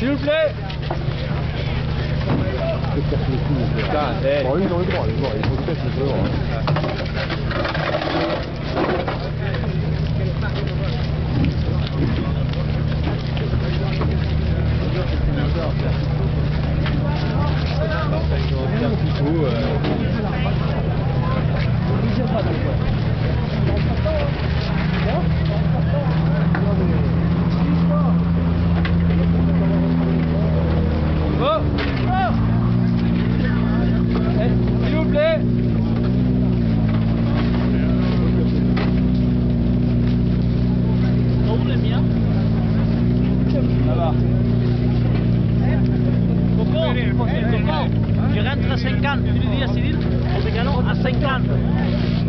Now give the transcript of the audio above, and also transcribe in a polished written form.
S'il vous plaît. Putain, bon, ils ont le droit, il faut peut-être le droit. S'il vous plaît. Où le mien? Là-bas. Coco, tu rentres à 50, tu lui dis à Cyril, on te gagne à 50.